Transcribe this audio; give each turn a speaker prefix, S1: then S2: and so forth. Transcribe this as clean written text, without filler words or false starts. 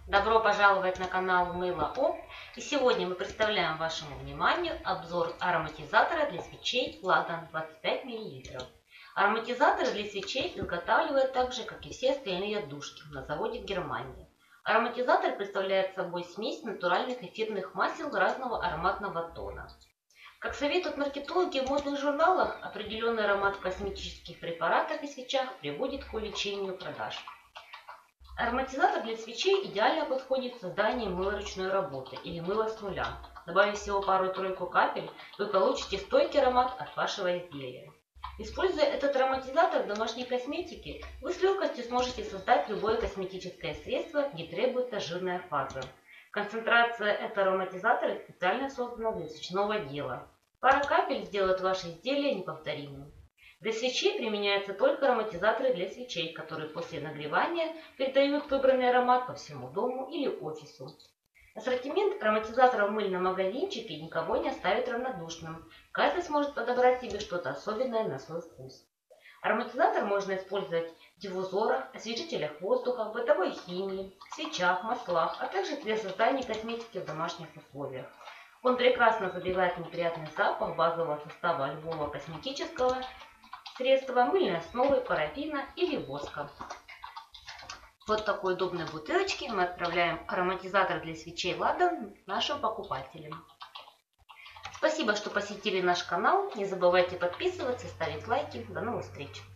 S1: Добро пожаловать на канал Мыло О. И сегодня мы представляем вашему вниманию обзор ароматизатора для свечей Ладан 25 мл. Ароматизаторы для свечей изготавливают так же, как и все остальные отдушки на заводе в Германии. Ароматизатор представляет собой смесь натуральных эфирных масел разного ароматного тона. Как советуют маркетологи в модных журналах, определенный аромат в косметических препаратах и свечах приводит к увеличению продаж. Ароматизатор для свечей идеально подходит к созданию мыла ручной работы или мыла с нуля. Добавив всего пару-тройку капель, вы получите стойкий аромат от вашего изделия. Используя этот ароматизатор в домашней косметике, вы с легкостью сможете создать любое косметическое средство, не требуется жирная фаза. Концентрация этого ароматизатора специально создана для свечного дела. Пара капель сделает ваше изделие неповторимым. Для свечей применяются только ароматизаторы для свечей, которые после нагревания передают выбранный аромат по всему дому или офису. Ассортимент ароматизаторов в мыльном магазинчике никого не оставит равнодушным. Каждый сможет подобрать себе что-то особенное на свой вкус. Ароматизатор можно использовать в диффузорах, освежителях воздуха, бытовой химии, свечах, маслах, а также для создания косметики в домашних условиях. Он прекрасно забивает неприятный запах базового состава любого косметического средства, мыльной основы, парафина или воска. Вот такой удобной бутылочке мы отправляем ароматизатор для свечей Ладан нашим покупателям. Спасибо, что посетили наш канал. Не забывайте подписываться, ставить лайки. До новых встреч!